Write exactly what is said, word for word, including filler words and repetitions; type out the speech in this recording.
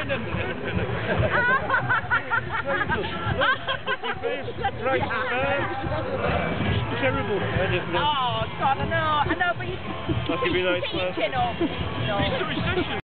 hand under it. Terrible. Oh, God, I know, I know, but you That'd be nice, teaching up. No.